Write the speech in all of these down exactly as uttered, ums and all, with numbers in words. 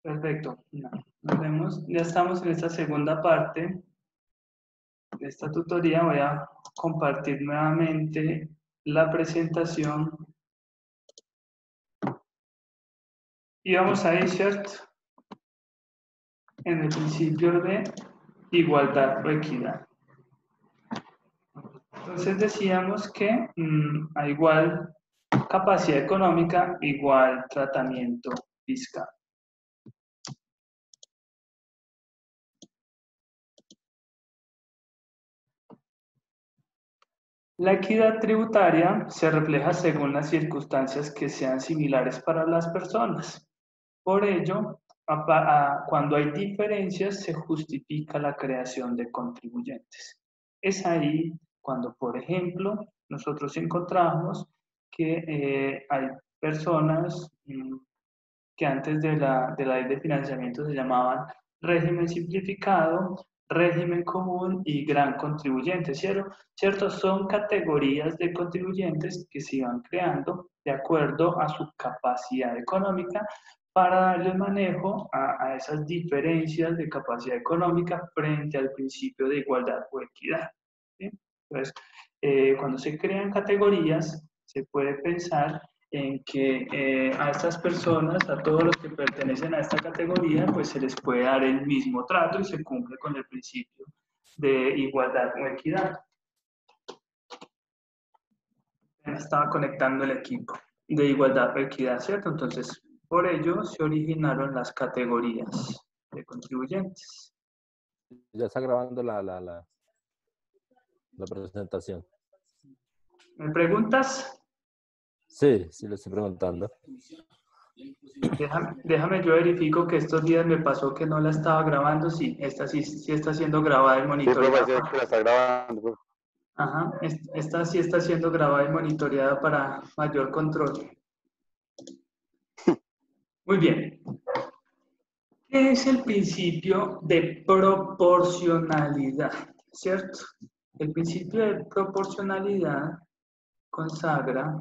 Perfecto. No, nos vemos. Ya estamos en esta segunda parte de esta tutoría. Voy a compartir nuevamente la presentación y vamos a ir, ¿cierto?, en el principio de igualdad o equidad. Entonces decíamos que mmm, a igual capacidad económica, igual tratamiento fiscal. La equidad tributaria se refleja según las circunstancias que sean similares para las personas. Por ello, a, a, cuando hay diferencias, se justifica la creación de contribuyentes. Es ahí cuando, por ejemplo, nosotros encontramos que eh, hay personas mmm, que antes de la, de la ley de financiamiento se llamaban régimen simplificado, régimen común y gran contribuyente, ¿cierto? ¿Cierto? Son categorías de contribuyentes que se iban creando de acuerdo a su capacidad económica para darle manejo a, a esas diferencias de capacidad económica frente al principio de igualdad o equidad, ¿sí? Entonces, eh, cuando se crean categorías, se puede pensar en que eh, a estas personas, a todos los que pertenecen a esta categoría, pues se les puede dar el mismo trato y se cumple con el principio de igualdad o equidad. Me estaba conectando el equipo de igualdad o equidad, ¿cierto? Entonces, por ello se originaron las categorías de contribuyentes. Ya está grabando la, la, la, la presentación. ¿Me preguntas? Sí, sí le estoy preguntando. Déjame, déjame yo verifico que estos días me pasó que no la estaba grabando. Sí, esta sí, sí está siendo grabada y monitoreada. Sí, profe, que la está grabando, profe. Ajá, esta sí está siendo grabada y monitoreada para mayor control. Muy bien. ¿Qué es el principio de proporcionalidad? ¿Cierto? El principio de proporcionalidad consagra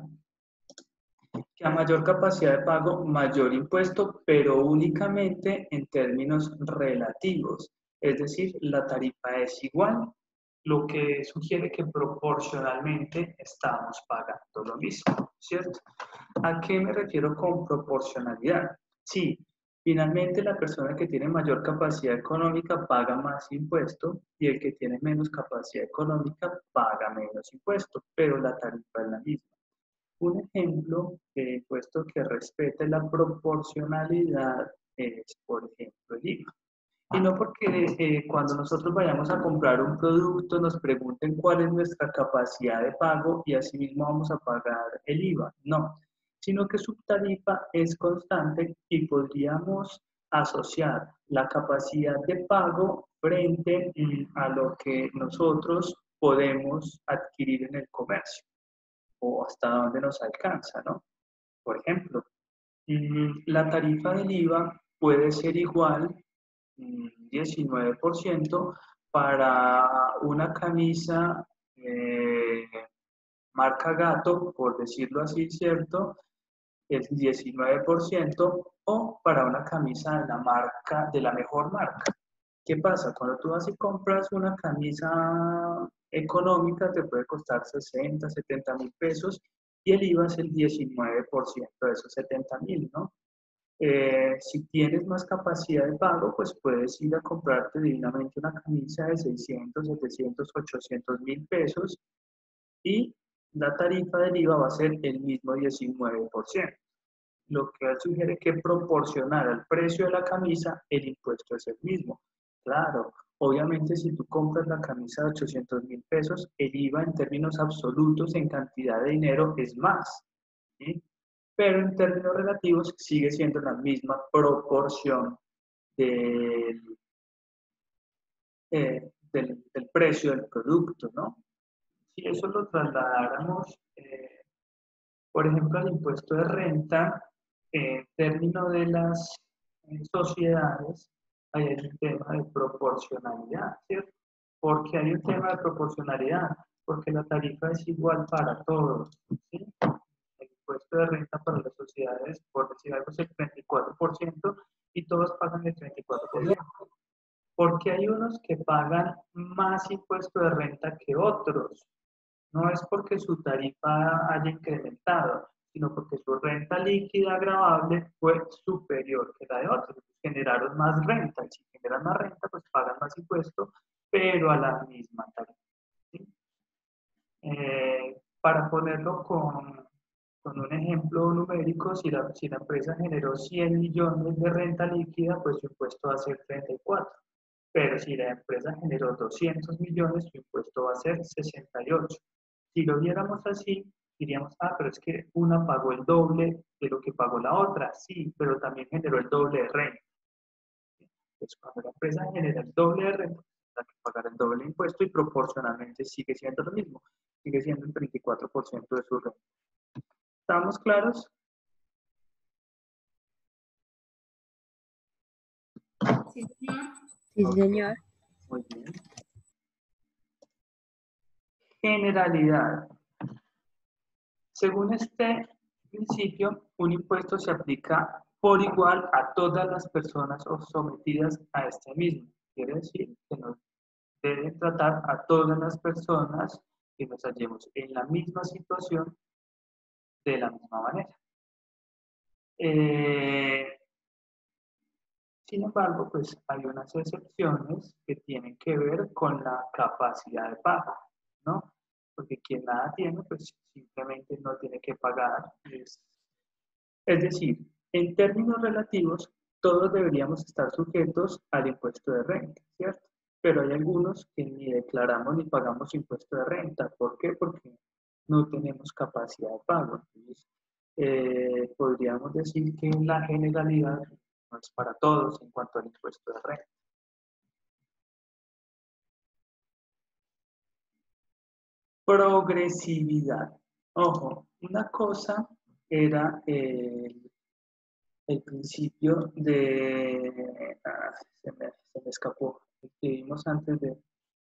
que a mayor capacidad de pago, mayor impuesto, pero únicamente en términos relativos. Es decir, la tarifa es igual, lo que sugiere que proporcionalmente estamos pagando lo mismo, ¿cierto? ¿A qué me refiero con proporcionalidad? Sí, finalmente la persona que tiene mayor capacidad económica paga más impuesto y el que tiene menos capacidad económica paga menos impuesto, pero la tarifa es la misma. Un ejemplo de impuesto que respete la proporcionalidad es, por ejemplo, el I V A. Y no porque eh, cuando nosotros vayamos a comprar un producto nos pregunten cuál es nuestra capacidad de pago y asimismo vamos a pagar el I V A. No, sino que su tarifa es constante y podríamos asociar la capacidad de pago frente a lo que nosotros podemos adquirir en el comercio o hasta dónde nos alcanza, ¿no? Por ejemplo, la tarifa del I V A puede ser igual diecinueve por ciento para una camisa eh, marca Gato, por decirlo así, ¿cierto? Es diecinueve por ciento, o para una camisa de la marca, de la mejor marca. ¿Qué pasa? Cuando tú vas y compras una camisa económica, te puede costar sesenta, setenta mil pesos, y el I V A es el diecinueve por ciento de esos setenta mil, ¿no? Eh, si tienes más capacidad de pago, pues puedes ir a comprarte divinamente una camisa de seiscientos, setecientos, ochocientos mil pesos y la tarifa del I V A va a ser el mismo diecinueve por ciento. Lo que él sugiere que proporcional al precio de la camisa, el impuesto es el mismo. Claro, obviamente si tú compras la camisa de ochocientos mil pesos, el I V A en términos absolutos en cantidad de dinero es más, ¿sí? Pero en términos relativos sigue siendo la misma proporción del, eh, del, del precio del producto, ¿no? Si eso lo trasladáramos, eh, por ejemplo, al impuesto de renta, en términos de las eh, sociedades, hay un tema de proporcionalidad, ¿cierto? ¿Por qué hay un tema de proporcionalidad? Porque la tarifa es igual para todos, ¿sí? El impuesto de renta para las sociedades, por decir algo, es el treinta y cuatro por ciento y y todos pagan el treinta y cuatro por ciento. Porque hay unos que pagan más impuesto de renta que otros. No es porque su tarifa haya incrementado, sino porque su renta líquida gravable fue superior que la de otros. Generaron más renta, y si generan más renta, pues pagan más impuesto, pero a la misma tarifa. ¿Sí? Eh, para ponerlo con, con un ejemplo numérico, si la, si la empresa generó cien millones de renta líquida, pues su impuesto va a ser treinta y cuatro. Pero si la empresa generó doscientos millones, su impuesto va a ser sesenta y ocho. Si lo viéramos así, diríamos, ah, pero es que una pagó el doble de lo que pagó la otra. Sí, pero también generó el doble de renta. Entonces, cuando la empresa genera el doble de renta, tendrá que pagar el doble de impuesto y proporcionalmente sigue siendo lo mismo. Sigue siendo el treinta y cuatro por ciento de su renta. ¿Estamos claros? Sí, señor. Sí, Ok, señor. muy bien. Generalidad. Según este principio, un impuesto se aplica por igual a todas las personas sometidas a este mismo. Quiere decir que nos debe tratar a todas las personas que nos hallemos en la misma situación de la misma manera. Eh, sin embargo, pues hay unas excepciones que tienen que ver con la capacidad de pago, ¿no? Porque quien nada tiene, pues simplemente no tiene que pagar. Es, es decir, en términos relativos, todos deberíamos estar sujetos al impuesto de renta, ¿cierto? Pero hay algunos que ni declaramos ni pagamos impuesto de renta. ¿Por qué? Porque no tenemos capacidad de pago. Entonces, eh, podríamos decir que la generalidad no es para todos en cuanto al impuesto de renta. Progresividad. Ojo, una cosa era el, el principio de... Ah, se, me, se me escapó. El que vimos antes de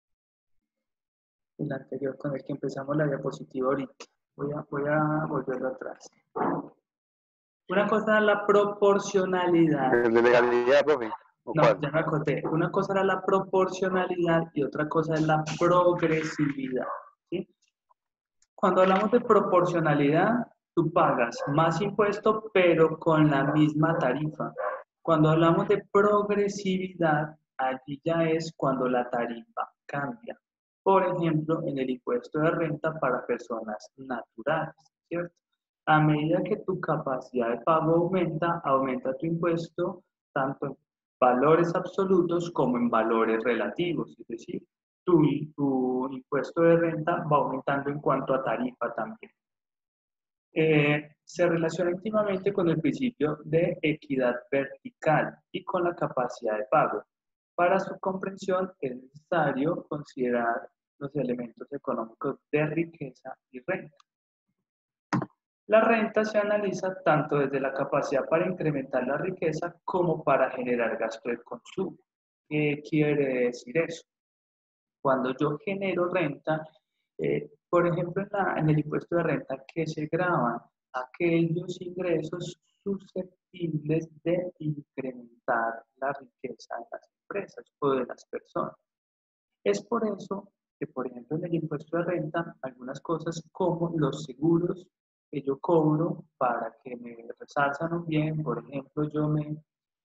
el anterior con el que empezamos la diapositiva ahorita. Voy a, voy a volverlo atrás. Una cosa es la proporcionalidad. ¿El de legalidad, profe? ¿O No, cuál? ya me acordé. Una cosa era la proporcionalidad y otra cosa es la progresividad. ¿Sí? Cuando hablamos de proporcionalidad, tú pagas más impuesto, pero con la misma tarifa. Cuando hablamos de progresividad, allí ya es cuando la tarifa cambia. Por ejemplo, en el impuesto de renta para personas naturales, ¿cierto? A medida que tu capacidad de pago aumenta, aumenta tu impuesto tanto en valores absolutos como en valores relativos, es decir, tu, tu impuesto de renta va aumentando en cuanto a tarifa también. Eh, se relaciona íntimamente con el principio de equidad vertical y con la capacidad de pago. Para su comprensión es necesario considerar los elementos económicos de riqueza y renta. La renta se analiza tanto desde la capacidad para incrementar la riqueza como para generar gasto de consumo. ¿Qué quiere decir eso? Cuando yo genero renta, eh, por ejemplo, en, la, en el impuesto de renta, que se graban aquellos ingresos susceptibles de incrementar la riqueza de las empresas o de las personas. Es por eso que, por ejemplo, en el impuesto de renta, algunas cosas como los seguros que yo cobro para que me resalzan un bien, por ejemplo, yo me,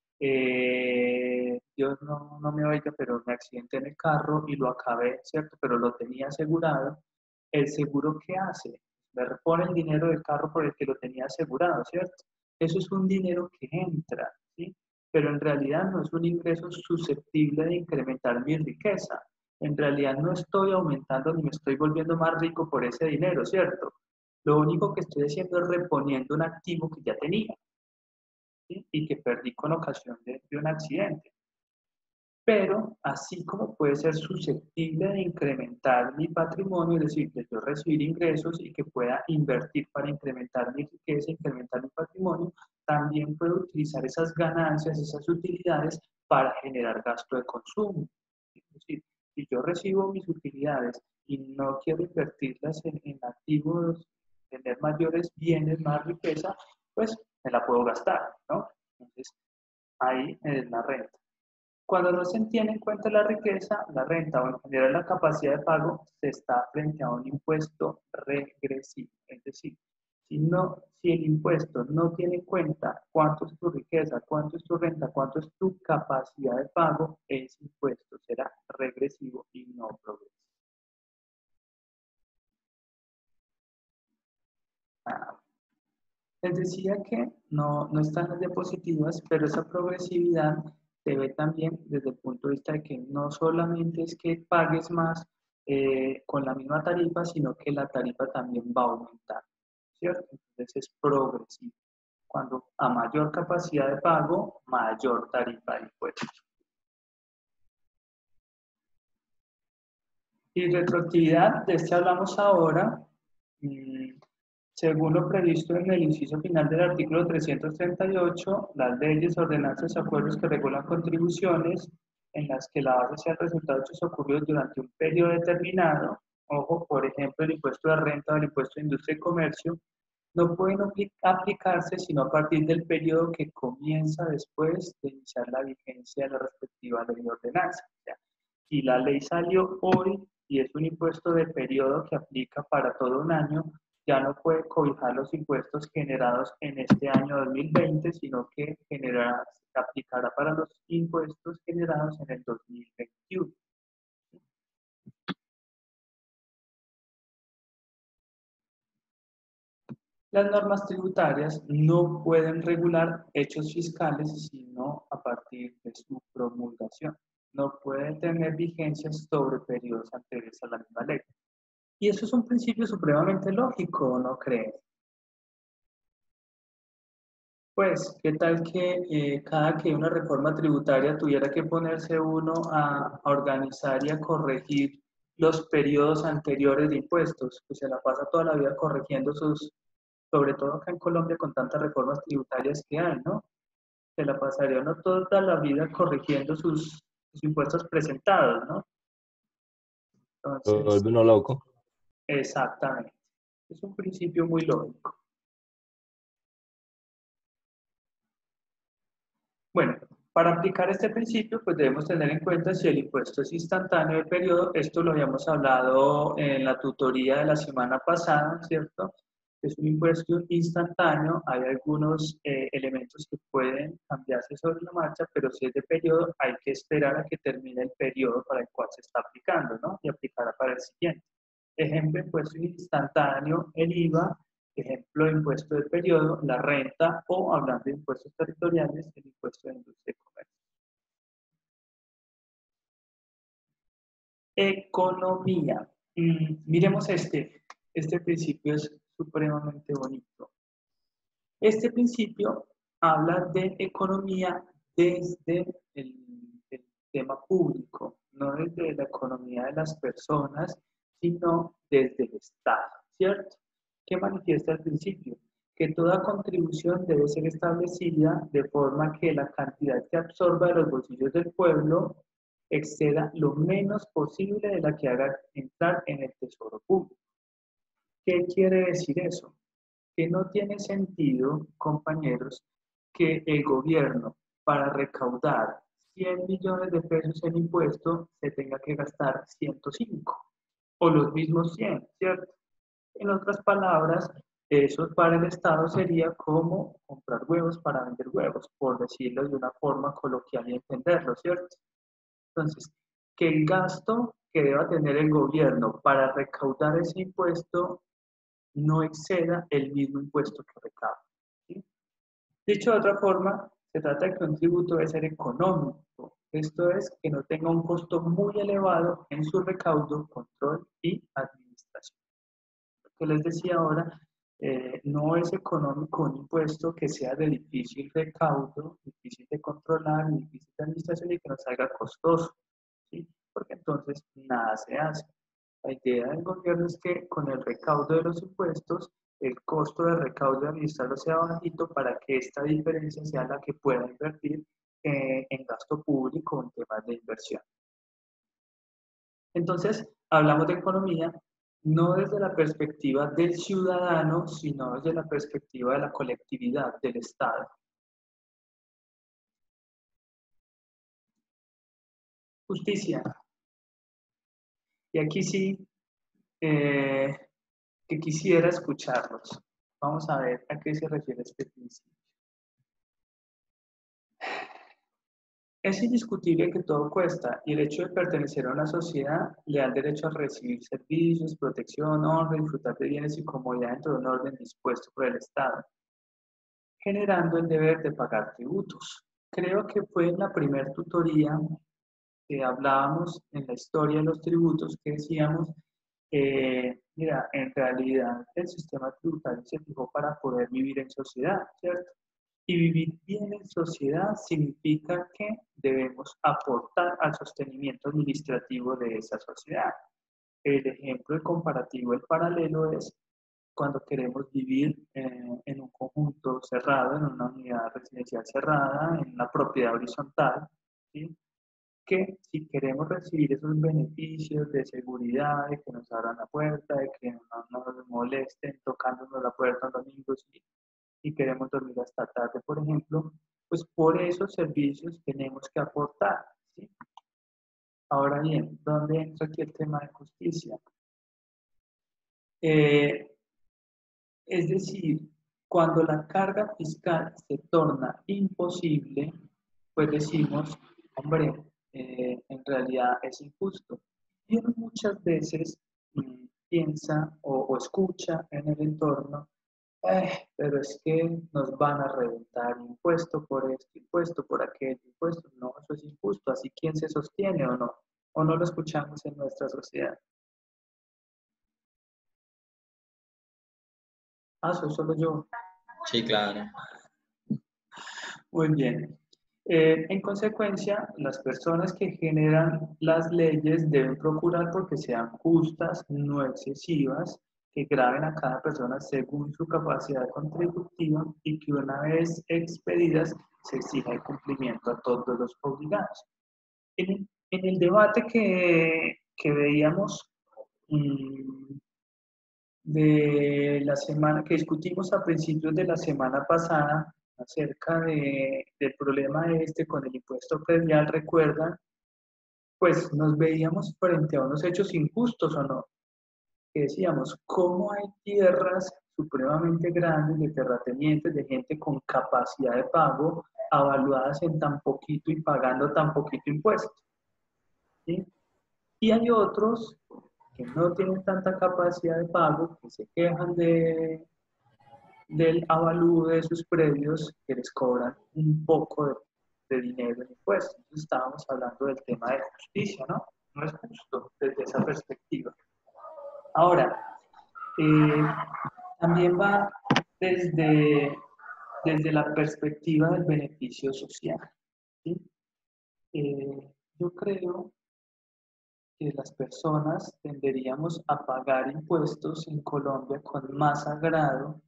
eh, Dios no, no me oiga, pero me accidenté en el carro y lo acabé, ¿cierto? Pero lo tenía asegurado. ¿El seguro qué hace? Me repone el dinero del carro por el que lo tenía asegurado, ¿cierto? Eso es un dinero que entra, ¿sí? Pero en realidad no es un ingreso susceptible de incrementar mi riqueza. En realidad no estoy aumentando ni me estoy volviendo más rico por ese dinero, ¿cierto? Lo único que estoy haciendo es reponiendo un activo que ya tenía, ¿sí? Y que perdí con ocasión de, de un accidente. Pero así como puede ser susceptible de incrementar mi patrimonio, es decir, que yo recibir ingresos y que pueda invertir para incrementar mi riqueza, incrementar mi patrimonio, también puedo utilizar esas ganancias, esas utilidades para generar gasto de consumo. Es decir, si yo recibo mis utilidades y no quiero invertirlas en, en activos, tener mayores bienes, más riqueza, pues me la puedo gastar, ¿no? Entonces, ahí es la renta. Cuando no se tiene en cuenta la riqueza, la renta o en general la capacidad de pago, se está frente a un impuesto regresivo. Es decir, si, no, si el impuesto no tiene en cuenta cuánto es tu riqueza, cuánto es tu renta, cuánto es tu capacidad de pago, ese impuesto será regresivo y no progresivo. Ah, les decía que no, no están las diapositivas, pero esa progresividad se ve también desde el punto de vista de que no solamente es que pagues más eh, con la misma tarifa, sino que la tarifa también va a aumentar, ¿cierto? Entonces es progresivo. Cuando a mayor capacidad de pago, mayor tarifa de impuesto. Y retroactividad, de este hablamos ahora. Mmm, Según lo previsto en el inciso final del artículo trescientos treinta y ocho, las leyes, ordenanzas y acuerdos que regulan contribuciones en las que la base sea el resultado de hechos ocurridos durante un periodo determinado, ojo, por ejemplo, el impuesto de renta o el impuesto de industria y comercio, no pueden aplicarse sino a partir del periodo que comienza después de iniciar la vigencia de la respectiva ley de ordenanza. O sea, si la ley salió hoy y es un impuesto de periodo que aplica para todo un año, ya no puede cobijar los impuestos generados en este año dos mil veinte, sino que generará, aplicará para los impuestos generados en el dos mil veintiuno. Las normas tributarias no pueden regular hechos fiscales sino a partir de su promulgación. No pueden tener vigencias sobre periodos anteriores a la misma ley. Y eso es un principio supremamente lógico, ¿no creen? Pues, ¿qué tal que eh, cada que una reforma tributaria tuviera que ponerse uno a, a organizar y a corregir los periodos anteriores de impuestos? Pues se la pasa toda la vida corrigiendo sus, sobre todo acá en Colombia con tantas reformas tributarias que hay, ¿no? Se la pasaría uno toda la vida corrigiendo sus, sus impuestos presentados, ¿no? Lo Entonces, vuelve uno loco. exactamente. Es un principio muy lógico. Bueno, para aplicar este principio, pues debemos tener en cuenta si el impuesto es instantáneo de periodo. Esto lo habíamos hablado en la tutoría de la semana pasada, ¿cierto? Es un impuesto instantáneo. Hay algunos eh, elementos que pueden cambiarse sobre la marcha, pero si es de periodo, hay que esperar a que termine el periodo para el cual se está aplicando, ¿no? Y aplicará para el siguiente. Ejemplo, impuesto instantáneo, el I V A. Ejemplo, impuesto de periodo, la renta, o hablando de impuestos territoriales, el impuesto de industria y comercio. Economía. Mm, miremos este. Este principio es supremamente bonito. Este principio habla de economía desde el, el tema público, no desde la economía de las personas, sino desde el Estado, ¿cierto? ¿Qué manifiesta el principio? Que toda contribución debe ser establecida de forma que la cantidad que absorba de los bolsillos del pueblo exceda lo menos posible de la que haga entrar en el tesoro público. ¿Qué quiere decir eso? Que no tiene sentido, compañeros, que el gobierno para recaudar cien millones de pesos en impuestos se tenga que gastar ciento cinco o los mismos cien, ¿cierto? En otras palabras, eso para el Estado sería como comprar huevos para vender huevos, por decirlo de una forma coloquial y entenderlo, ¿cierto? Entonces, que el gasto que deba tener el gobierno para recaudar ese impuesto no exceda el mismo impuesto que recauda, ¿sí? Dicho de otra forma, se trata de que un tributo debe ser económico. Esto es, que no tenga un costo muy elevado en su recaudo, control y administración. Lo que les decía ahora, eh, no es económico un impuesto que sea de difícil recaudo, difícil de controlar, difícil de administración y que nos salga costoso, ¿sí? Porque entonces nada se hace. La idea del gobierno es que con el recaudo de los impuestos, el costo de recaudo de administrarlo sea bajito para que esta diferencia sea la que pueda invertir eh, en gasto público en temas de inversión. Entonces, hablamos de economía no desde la perspectiva del ciudadano, sino desde la perspectiva de la colectividad, del Estado. Justicia. Y aquí sí, eh, que quisiera escucharlos. Vamos a ver a qué se refiere este principio. Es indiscutible que todo cuesta y el hecho de pertenecer a una sociedad le da el derecho a recibir servicios, protección, honra, disfrutar de bienes y comodidad dentro de un orden dispuesto por el Estado, generando el deber de pagar tributos. Creo que fue en la primera tutoría que hablábamos en la historia de los tributos que decíamos, eh, mira, en realidad el sistema tributario se fijó para poder vivir en sociedad, ¿cierto? Y vivir bien en sociedad significa que debemos aportar al sostenimiento administrativo de esa sociedad. El ejemplo, el comparativo, el paralelo es cuando queremos vivir eh, en un conjunto cerrado, en una unidad residencial cerrada, en una propiedad horizontal, ¿sí? Que si queremos recibir esos beneficios de seguridad, de que nos abran la puerta, de que no nos molesten tocándonos la puerta un domingo, ¿sí? Y queremos dormir hasta tarde, por ejemplo, pues por esos servicios tenemos que aportar, ¿sí? Ahora bien, ¿dónde entra aquí el tema de justicia? Eh, es decir, cuando la carga fiscal se torna imposible, pues decimos, hombre, eh, en realidad es injusto. Y uno muchas veces mmm, piensa o, o escucha en el entorno, Eh, pero es que nos van a reventar impuesto por esto, impuesto por aquel, impuesto. No, eso es injusto. Así, ¿quién se sostiene o no? ¿O no lo escuchamos en nuestra sociedad? Ah, soy solo yo. Sí, claro. Muy bien. Eh, en consecuencia, las personas que generan las leyes deben procurar porque sean justas, no excesivas, que graven a cada persona según su capacidad contributiva y que una vez expedidas se exija el cumplimiento a todos los obligados. En el, en el debate que, que veíamos mmm, de la semana, que discutimos a principios de la semana pasada acerca de, del problema este con el impuesto predial, recuerdan, pues nos veíamos frente a unos hechos injustos o no, que decíamos, ¿cómo hay tierras supremamente grandes de terratenientes, de gente con capacidad de pago, avaluadas en tan poquito y pagando tan poquito impuesto? ¿Sí? Y hay otros que no tienen tanta capacidad de pago, que se quejan de, del avalúo de sus predios, que les cobran un poco de, de dinero en impuestos. Entonces estábamos hablando del tema de justicia, ¿no? No es justo desde esa perspectiva. Ahora, eh, también va desde, desde la perspectiva del beneficio social, ¿sí? Eh, yo creo que las personas tenderíamos a pagar impuestos en Colombia con más agrado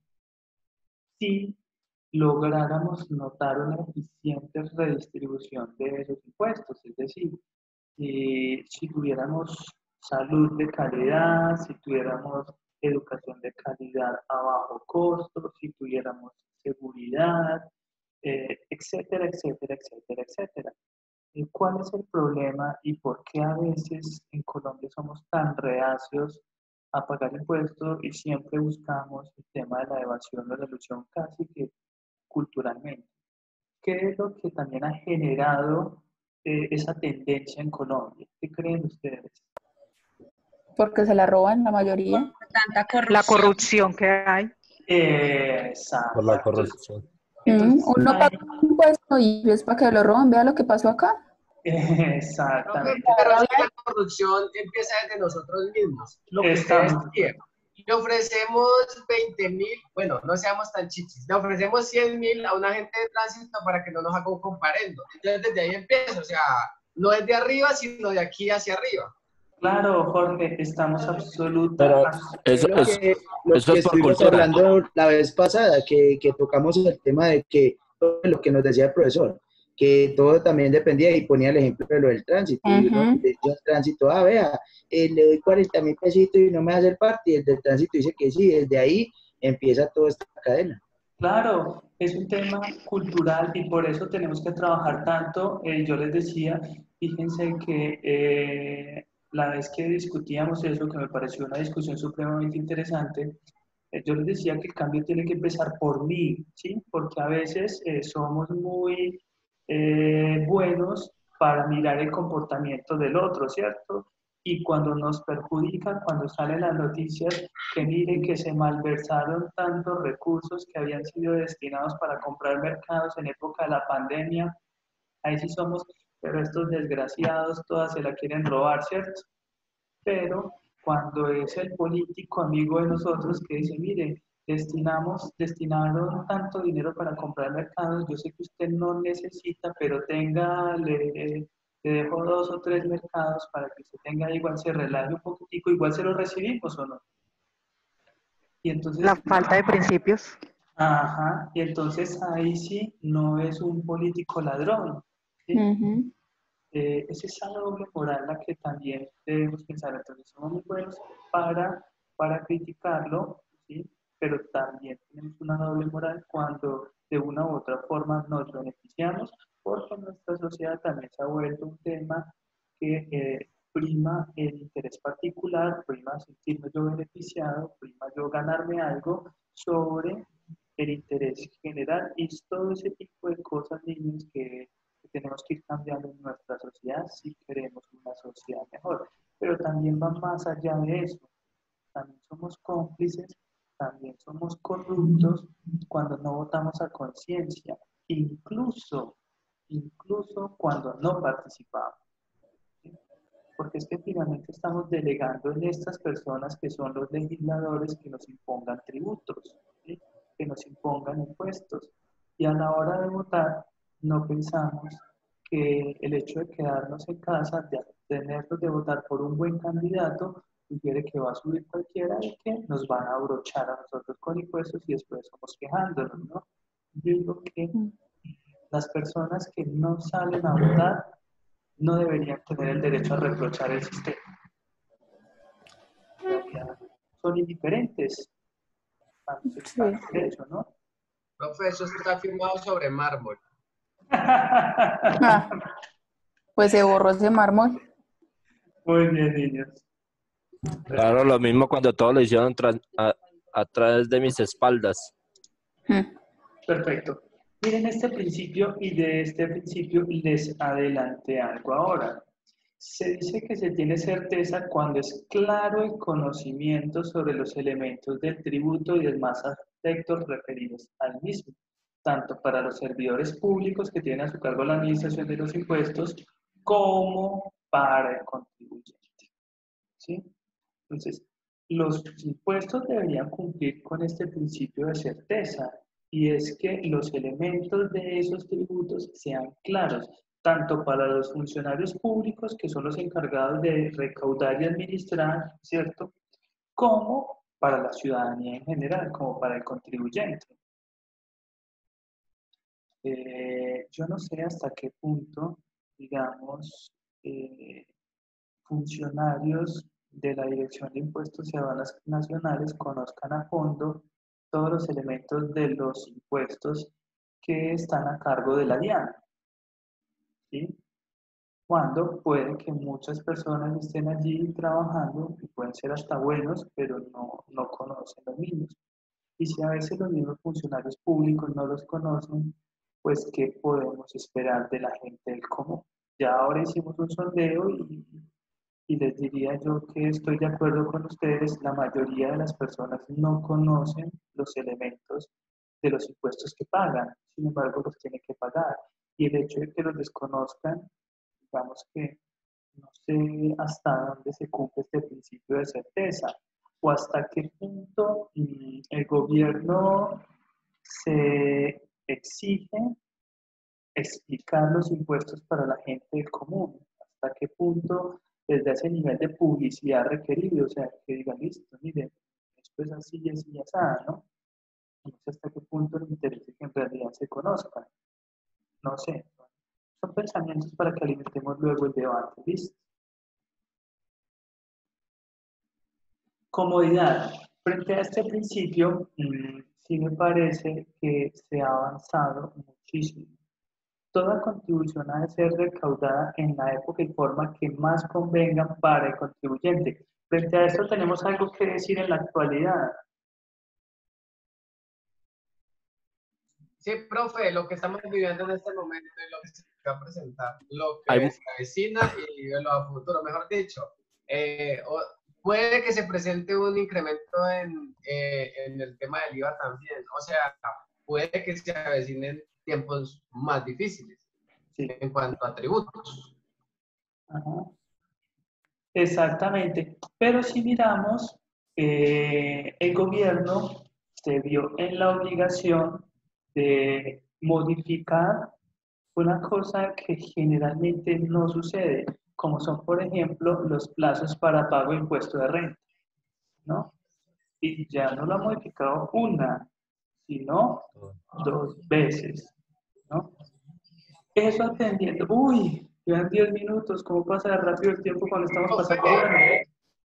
si lográramos notar una eficiente redistribución de esos impuestos, es decir, eh, si tuviéramos salud de calidad, si tuviéramos educación de calidad a bajo costo, si tuviéramos seguridad, eh, etcétera, etcétera, etcétera, etcétera. ¿Cuál es el problema y por qué a veces en Colombia somos tan reacios a pagar impuestos y siempre buscamos el tema de la evasión o la ilusión casi que culturalmente? ¿Qué es lo que también ha generado eh, esa tendencia en Colombia? ¿Qué creen ustedes? Porque se la roban la mayoría. Tanta corrupción. La corrupción que hay. Eh, exacto. Por la corrupción. Entonces, Mm, uno paga un impuesto y es para que lo roban. Vea lo que pasó acá. exactamente. Pero es que la corrupción empieza desde nosotros mismos. Lo que ustedes quieren. Le ofrecemos veinte mil, bueno, no seamos tan chichis, le ofrecemos cien mil a un agente de tránsito para que no nos haga un comparendo. Entonces desde ahí empieza, o sea, no es de arriba, sino de aquí hacia arriba. Claro, Jorge, estamos absolutamente... Pero eso, lo es, que, lo eso que es por estuvimos cultura. hablando la vez pasada, que, que tocamos el tema de que lo que nos decía el profesor, que todo también dependía y ponía el ejemplo de lo del tránsito. Uh-huh. Y uno decía el tránsito, ah, vea, eh, le doy cuarenta mil pesitos y no me hace el parte, y el del tránsito dice que sí, desde ahí empieza toda esta cadena. Claro, es un tema cultural y por eso tenemos que trabajar tanto. Eh, yo les decía, fíjense que eh, la vez que discutíamos eso, que me pareció una discusión supremamente interesante, eh, yo les decía que el cambio tiene que empezar por mí, ¿sí? Porque a veces eh, somos muy eh, buenos para mirar el comportamiento del otro, ¿cierto? Y cuando nos perjudican, cuando salen las noticias, que miren que se malversaron tantos recursos que habían sido destinados para comprar mercados en época de la pandemia, ahí sí somos, pero estos desgraciados todas se la quieren robar, ¿cierto? Pero cuando es el político amigo de nosotros que dice, mire, destinamos, destinaron tanto dinero para comprar mercados, yo sé que usted no necesita, pero tenga, le, le dejo dos o tres mercados para que usted tenga, igual se relaje un poquitico, igual se lo recibimos o no. Y entonces, La falta de principios. ajá, y entonces ahí sí no es un político ladrón, ¿sí? Ujú. Eh, es esa doble moral la que también debemos pensar. Entonces somos muy buenos para, para criticarlo, ¿sí? Pero también tenemos una doble moral cuando de una u otra forma nos beneficiamos, porque nuestra sociedad también se ha vuelto un tema que eh, prima el interés particular, prima sentirme yo beneficiado, prima yo ganarme algo sobre el interés general y todo ese tipo de cosas, niños, que que tenemos que ir cambiando en nuestra sociedad si queremos una sociedad mejor. Pero también va más allá de eso. También somos cómplices, también somos corruptos cuando no votamos a conciencia, incluso, incluso cuando no participamos. ¿Sí? Porque es que finalmente estamos delegando en estas personas que son los legisladores que nos impongan tributos, ¿sí? Que nos impongan impuestos. Y a la hora de votar, no pensamos que el hecho de quedarnos en casa, de abstenernos de votar por un buen candidato, sugiere que va a subir cualquiera y que nos van a abrochar a nosotros con impuestos y después somos quejándonos, ¿no? Yo digo que las personas que no salen a votar no deberían tener el derecho a reprochar el sistema. Son indiferentes ante Sí. el derecho, ¿no? Profe, eso está firmado sobre mármol. Ah, pues se borró ese mármol. Muy bien, niños. Claro, lo mismo cuando todo lo hicieron tras- a, a través de mis espaldas. Mm. Perfecto. Miren este principio y de este principio les adelanté algo ahora. Se dice que se tiene certeza cuando es claro el conocimiento sobre los elementos del tributo y demás aspectos referidos al mismo, tanto para los servidores públicos que tienen a su cargo la administración de los impuestos, como para el contribuyente. ¿Sí? Entonces, los impuestos deberían cumplir con este principio de certeza, y es que los elementos de esos tributos sean claros, tanto para los funcionarios públicos, que son los encargados de recaudar y administrar, ¿cierto? Como para la ciudadanía en general, como para el contribuyente. Eh, yo no sé hasta qué punto, digamos, eh, funcionarios de la Dirección de Impuestos y Aduanas Nacionales conozcan a fondo todos los elementos de los impuestos que están a cargo de la DIAN, ¿sí? Cuando puede que muchas personas estén allí trabajando y pueden ser hasta buenos, pero no, no conocen los mismos. Y si a veces los mismos funcionarios públicos no los conocen, pues ¿qué podemos esperar de la gente del común? Ya ahora hicimos un sondeo y, y les diría yo que estoy de acuerdo con ustedes, la mayoría de las personas no conocen los elementos de los impuestos que pagan, sin embargo los tienen que pagar. Y el hecho de que los desconozcan, digamos que no sé hasta dónde se cumple este principio de certeza o hasta qué punto mm, el gobierno se exige explicar los impuestos para la gente del común, hasta qué punto desde ese nivel de publicidad requerido, o sea, que digan, listo, miren, esto es así y así y así, ¿no? No sé hasta qué punto le interesa que en realidad se conozcan. No sé. Son pensamientos para que alimentemos luego el debate, ¿listo? Comodidad. Frente a este principio, mm, sí me parece que se ha avanzado muchísimo. Toda contribución ha de ser recaudada en la época y forma que más convengan para el contribuyente. Frente a esto, tenemos algo que decir en la actualidad. Sí, profe, lo que estamos viviendo en este momento y lo que se va a presentar, lo Hay, que se avecina y lo a futuro, mejor dicho, eh, o- puede que se presente un incremento en, eh, en el tema del IVA también. O sea, puede que se avecinen tiempos más difíciles Sí. en cuanto a tributos. Ajá. Exactamente. Pero si miramos, eh, el gobierno se vio en la obligación de modificar una cosa que generalmente no sucede, como son, por ejemplo, los plazos para pago de impuesto de renta, ¿no? Y ya no lo ha modificado una, sino dos veces, ¿no? Eso atendiendo, uy, quedan diez minutos, ¿cómo pasa de rápido el tiempo cuando estamos pasando bien?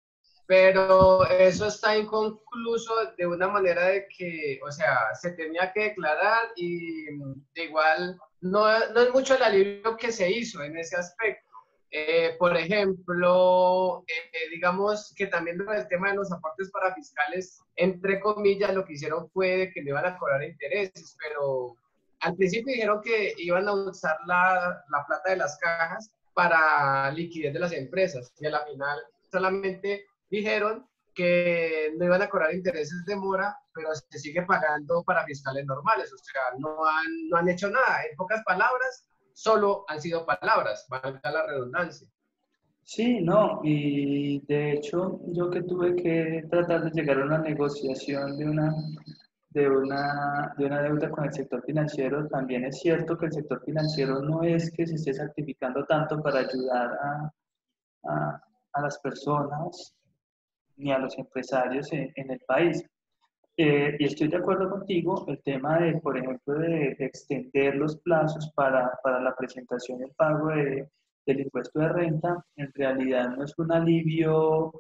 Pero eso está inconcluso de una manera de que, o sea, se tenía que declarar y de igual no, no es mucho el alivio que se hizo en ese aspecto. Eh, por ejemplo, eh, eh, digamos que también con el tema de los aportes para fiscales, entre comillas, lo que hicieron fue de que le iban a cobrar intereses, pero al principio dijeron que iban a usar la, la plata de las cajas para liquidez de las empresas y a la final solamente dijeron que no iban a cobrar intereses de mora, pero se sigue pagando para fiscales normales. O sea, no han, no han hecho nada. En pocas palabras, solo han sido palabras, valga la redundancia. Sí, no, y de hecho yo que tuve que tratar de llegar a una negociación de una, de una, de una deuda con el sector financiero, también es cierto que el sector financiero no es que se esté sacrificando tanto para ayudar a, a, a las personas ni a los empresarios en, en el país. Eh, y estoy de acuerdo contigo, el tema de, por ejemplo, de, de extender los plazos para, para la presentación y el pago de, del impuesto de renta, en realidad no es un alivio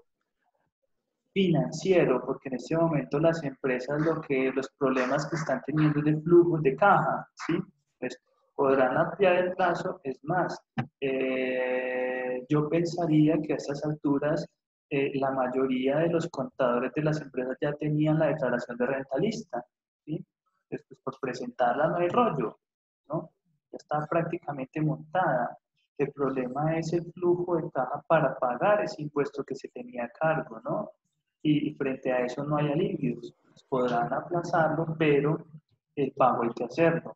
financiero, porque en este momento las empresas lo que los problemas que están teniendo es de flujos de caja, ¿sí? Pues podrán ampliar el plazo, es más, eh, yo pensaría que a estas alturas eh, la mayoría de los contadores de las empresas ya tenían la declaración de renta lista, ¿sí? Después por presentarla no hay rollo, ¿no? Ya está prácticamente montada. El problema es el flujo de caja para pagar ese impuesto que se tenía a cargo, ¿no? Y, y frente a eso no hay alivios. Podrán aplazarlo, pero el pago hay que hacerlo.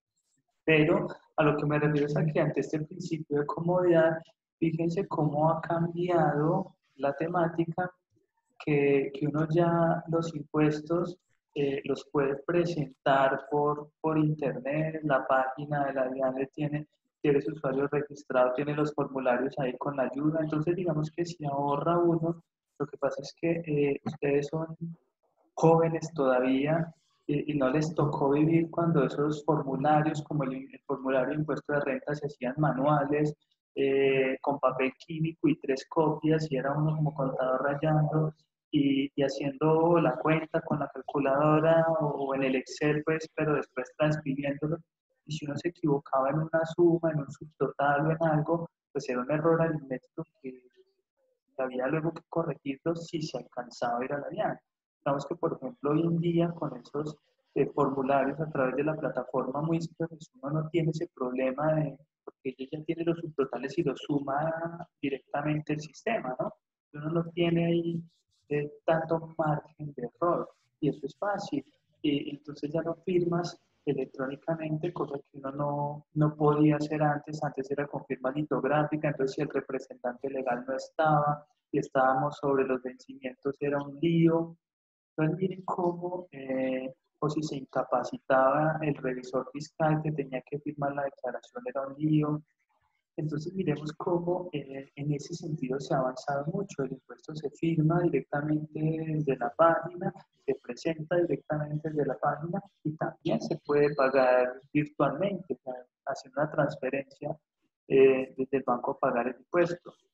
Pero a lo que me refiero es a que ante este principio de comodidad, fíjense cómo ha cambiado la temática, que, que uno ya los impuestos eh, los puede presentar por, por internet, la página de la DIAN le tiene, si eres usuario registrado, tiene los formularios ahí con la ayuda, entonces digamos que si ahorra uno, lo que pasa es que eh, ustedes son jóvenes todavía y, y no les tocó vivir cuando esos formularios, como el, el formulario de impuesto de renta, se hacían manuales, eh, con papel químico y tres copias, y era uno como contador rayando y, y haciendo la cuenta con la calculadora o, o en el Excel, pues, pero después transcribiéndolo. Y si uno se equivocaba en una suma, en un subtotal o en algo, pues era un error aritmético que había luego que corregirlo si se alcanzaba a ir a la DIAN. Digamos que, por ejemplo, hoy en día con esos eh, formularios a través de la plataforma Muisca, pues uno no tiene ese problema de, porque ella ya tiene los subtotales y los suma directamente el sistema, ¿no? Uno no tiene ahí eh, tanto margen de error y eso es fácil. Y entonces ya lo firmas electrónicamente, cosa que uno no, no podía hacer antes. Antes era con firma litográfica, entonces si el representante legal no estaba y estábamos sobre los vencimientos era un lío. Entonces miren cómo, eh, o si se incapacitaba el revisor fiscal que tenía que firmar la declaración, era un lío. Entonces miremos cómo eh, en ese sentido se ha avanzado mucho. El impuesto se firma directamente desde la página, se presenta directamente desde la página y también se puede pagar virtualmente, o sea, hacer una transferencia eh, desde el banco a pagar el impuesto.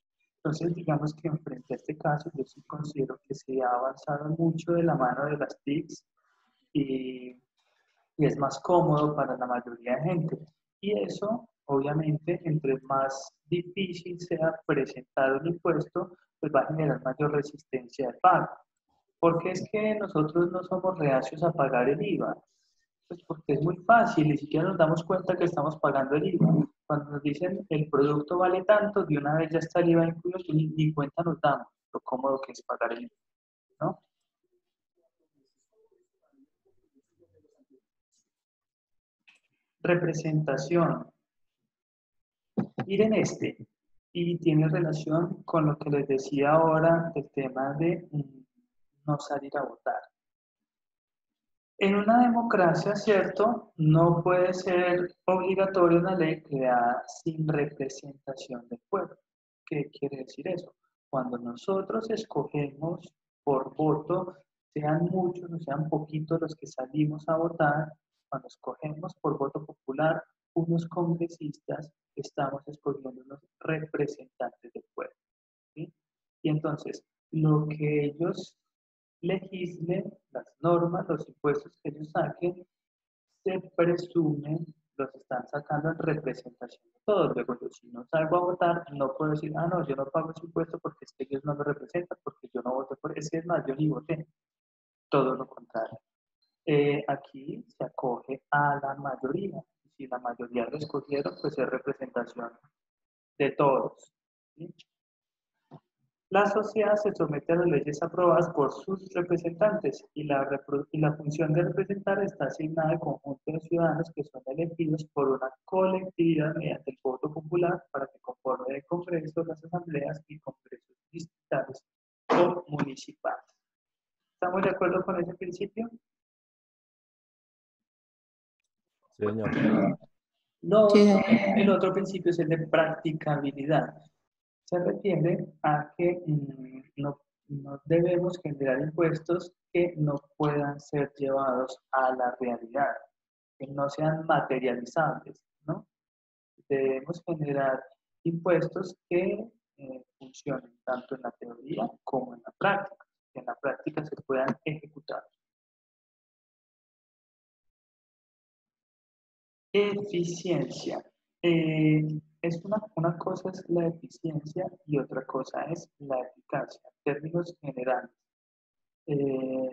Entonces, digamos que frente a este caso, yo sí considero que se ha avanzado mucho de la mano de las T I Cs y, y es más cómodo para la mayoría de gente. Y eso, obviamente, entre más difícil sea presentar un impuesto, pues va a generar mayor resistencia de pago. ¿Por qué es que nosotros no somos reacios a pagar el I V A? Pues porque es muy fácil, ni siquiera nos damos cuenta que estamos pagando el I V A. Cuando nos dicen el producto vale tanto, de una vez ya está el I V A incluido, y ni, ni cuenta nos damos lo cómodo que es pagar el I V A, ¿no? Representación. Miren este, y tiene relación con lo que les decía ahora del tema de mm, no salir a votar. En una democracia, ¿cierto? No puede ser obligatoria una ley creada sin representación del pueblo. ¿Qué quiere decir eso? Cuando nosotros escogemos por voto, sean muchos o sean poquitos los que salimos a votar, cuando escogemos por voto popular unos congresistas, estamos escogiendo unos representantes del pueblo, ¿sí? Y entonces, lo que ellos legislen, las normas, los impuestos que ellos saquen, se presumen los están sacando en representación de todos. Luego, yo si no salgo a votar, no puedo decir, ah, no, yo no pago ese impuesto porque es que ellos no me representan, porque yo no voté por eso. Es que es más, yo ni voté. Todo lo contrario. Eh, aquí se acoge a la mayoría. Si la mayoría lo escogieron, pues es representación de todos, ¿sí? La sociedad se somete a las leyes aprobadas por sus representantes y la, y la función de representar está asignada al conjunto de ciudadanos que son elegidos por una colectividad mediante el voto popular para que conforme el Congreso, las asambleas y congresos distritales o municipales. ¿Estamos de acuerdo con ese principio? Sí, señor. No, el otro principio es el de practicabilidad. Se refiere a que mmm, no, no debemos generar impuestos que no puedan ser llevados a la realidad, que no sean materializables, ¿no? Debemos generar impuestos que eh, funcionen tanto en la teoría como en la práctica, que en la práctica se puedan ejecutar. Eficiencia. Eh, es una, una cosa es la eficiencia y otra cosa es la eficacia. En términos generales, eh,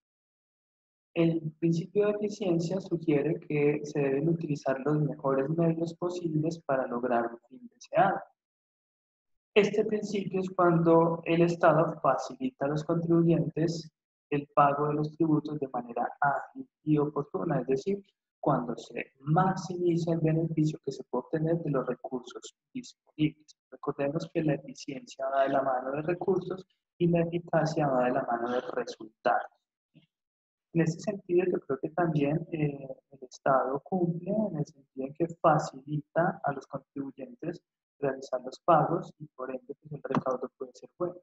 el principio de eficiencia sugiere que se deben utilizar los mejores medios posibles para lograr un fin deseado. Este principio es cuando el Estado facilita a los contribuyentes el pago de los tributos de manera ágil y oportuna, es decir, cuando se maximiza el beneficio que se puede obtener de los recursos disponibles. Recordemos que la eficiencia va de la mano de recursos y la eficacia va de la mano de resultados. En ese sentido, yo creo que también eh, el Estado cumple en el sentido en que facilita a los contribuyentes realizar los pagos y por ende pues, el recaudo puede ser bueno,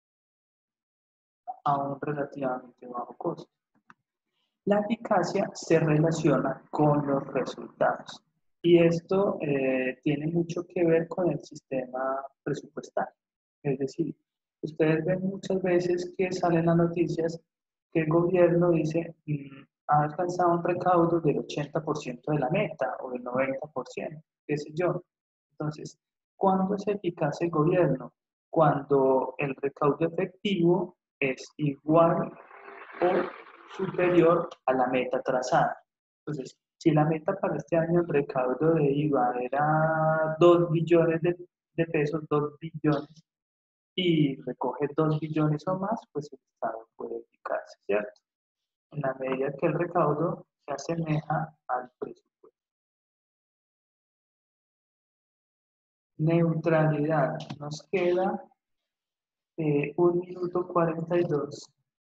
a un relativamente bajo costo. La eficacia se relaciona con los resultados y esto eh, tiene mucho que ver con el sistema presupuestario. Es decir, ustedes ven muchas veces que salen las noticias que el gobierno dice mmm, ha alcanzado un recaudo del ochenta por ciento de la meta o del noventa por ciento, qué sé yo. Entonces, ¿cuándo es eficaz el gobierno? Cuando el recaudo efectivo es igual o superior a la meta trazada. Entonces, si la meta para este año el recaudo de I V A era dos billones de, de pesos, dos billones, y recoge dos billones o más, pues el Estado puede eficarse, ¿cierto? En la medida que el recaudo se asemeja al presupuesto. Neutralidad. Nos queda eh, un minuto cuarenta y dos.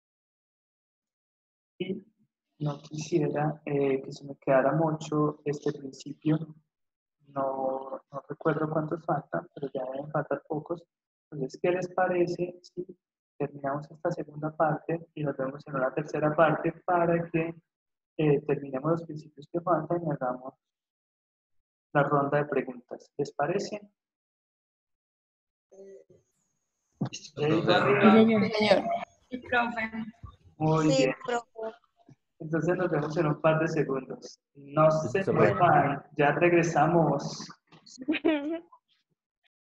Y no quisiera eh, que se me quedara mucho este principio. No, no recuerdo cuántos faltan, pero ya deben faltar pocos. Entonces, ¿qué les parece si terminamos esta segunda parte y nos vemos en una tercera parte para que eh, terminemos los principios que faltan y hagamos la ronda de preguntas? ¿Les parece? ¿Dedito Sí, arriba? señor. Sí, señor. Sí, profe. Muy Sí, bien. profe. Entonces nos vemos en un par de segundos. No se Listo, me profe. vayan, ya regresamos.